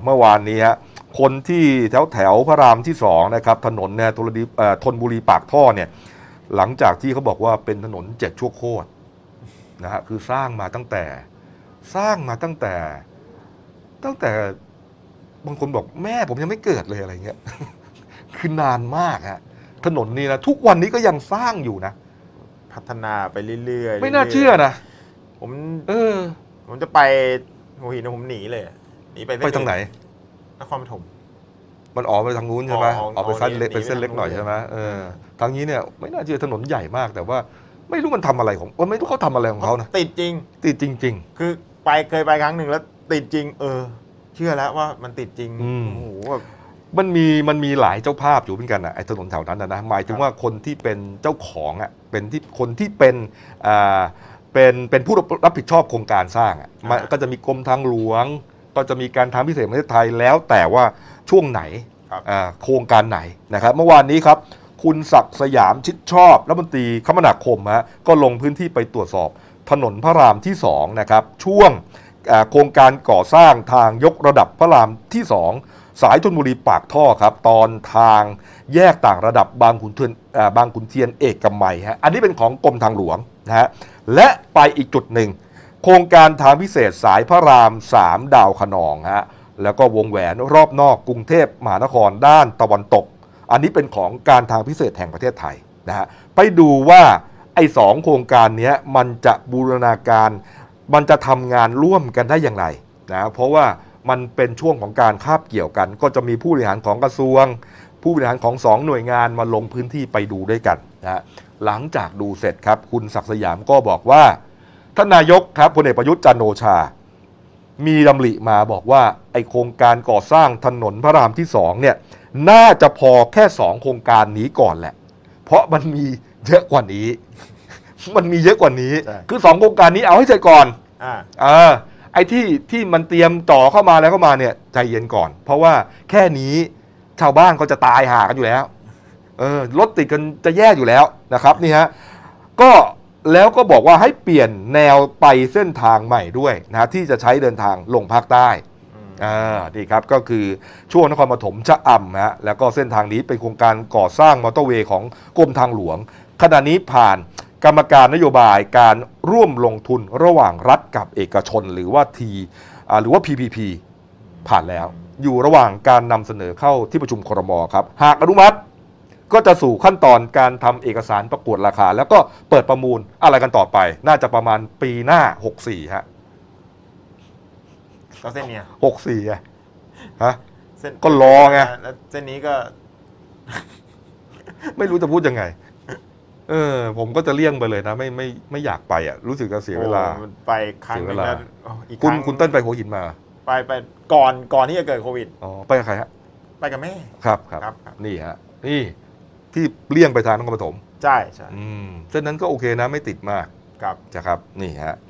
เมื่อวานนี้ฮะคนที่แถวพระรามที่2นะครับถนนเนี่ยธนบุรีปากท่อเนี่ยหลังจากที่เขาบอกว่าเป็นถนน7ชั่วโคตรนะฮะคือสร้างมาตั้งแต่บางคนบอกแม่ผมยังไม่เกิดเลยอะไรเงี้ย คือนานมากฮะถนนนี้นะทุกวันนี้ก็ยังสร้างอยู่นะพัฒนาไปเรื่อยๆไม่น่าเชื่อนะผมจะไปหัวหินผมหนีเลยหนีไปทางไหนนครปฐมมันออกไปทางนู้นใช่ไหมออกไปเส้นเล็กหน่อยใช่ไหมทางนี้เนี่ยไม่น่าเชื่อถนนใหญ่มากแต่ว่าไม่รู้มันทำอะไรของไม่รู้เขาทำอะไรของเขานะติดจริงคือเคยไปครั้งหนึ่งแล้วติดจริงเชื่อแล้วว่ามันติดจริงโอ้โหมันมีหลายเจ้าภาพอยู่เหมือนกันอ่ะไอ้ถนนแถวนั้นนะหมายถึงว่าคนที่เป็นเจ้าของอ่ะเป็นที่คนที่เป็นผู้รับผิดชอบโครงการสร้างอ่ะก็จะมีกรมทางหลวงก็จะมีการทางพิเศษประเทศไทยแล้วแต่ว่าช่วงไหนโครงการไหนนะครับเมื่อวานนี้ครับคุณศักดิ์สยามชิดชอบรัฐมนตรีคมนาคมก็ลงพื้นที่ไปตรวจสอบถนนพระรามที่2นะครับช่วงโครงการก่อสร้างทางยกระดับพระรามที่2สายธนบุรีปากท่อครับตอนทางแยกต่างระดับบางขุนเทียนเอกมัยฮะอันนี้เป็นของกรมทางหลวงนะฮะและไปอีกจุดหนึ่งโครงการทางพิเศษสายพระราม3ดาวขนองฮะแล้วก็วงแหวนรอบนอกกรุงเทพมหานครด้านตะวันตกอันนี้เป็นของการทางพิเศษแห่งประเทศไทยนะฮะไปดูว่าไอ้2โครงการนี้มันจะบูรณาการมันจะทำงานร่วมกันได้อย่างไรนะเพราะว่ามันเป็นช่วงของการคาบเกี่ยวกันก็จะมีผู้บริหารของกระทรวงผู้บริหารของ2หน่วยงานมาลงพื้นที่ไปดูด้วยกันนะหลังจากดูเสร็จครับคุณศักดิ์สยามก็บอกว่าท่านนายกครับพลเอกประยุทธ์จันทร์โอชามีดำริมาบอกว่าไอโครงการก่อสร้างถนนพระรามที่2เนี่ยน่าจะพอแค่2โครงการนี้ก่อนแหละเพราะมันมีเยอะกว่านี้คือ2โครงการนี้เอาให้เสร็จก่อนไอ้ที่มันเตรียมต่อเข้ามาแล้วเข้ามาเนี่ยใจเย็นก่อนเพราะว่าแค่นี้ชาวบ้านก็จะตายห่ากันอยู่แล้วรถติดกันจะแย่อยู่แล้วนะครับนี่ฮะแล้วก็บอกว่าให้เปลี่ยนแนวไปเส้นทางใหม่ด้วยนะที่จะใช้เดินทางลงภาคใต้นี่ครับก็คือช่วงนครปฐมชะอำฮะแล้วก็เส้นทางนี้เป็นโครงการก่อสร้างมอเตอร์เวย์ของกรมทางหลวงขณะนี้ผ่านกรรมการนโยบายการร่วมลงทุนระหว่างรัฐกับเอกชนหรือว่าPPP ผ่านแล้วอยู่ระหว่างการนำเสนอเข้าที่ประชุมครม.ครับหากอนุมัติก็จะสู่ขั้นตอนการทำเอกสารประกวดราคาแล้วก็เปิดประมูลอะไรกันต่อไปน่าจะประมาณปีหน้า64ฮะก็เส้นเนี้ย 64ฮะก็รอไงแล้วเส้นนี้ก็ไม่รู้จะพูดยังไงผมก็จะเลี่ยงไปเลยนะไม่อยากไปอ่ะรู้สึกจะเสียเวลาไปครั้งนึงแล้วคุณเต้นไปหัวหินมาไปก่อนที่จะเกิดโควิดไปกับใครฮะไปกับแม่ครับนี่ฮะนี่ที่เลี่ยงไปทางนครปฐมใช่เส้นนั้นก็โอเคนะไม่ติดมากครับจะครับนี่ฮะ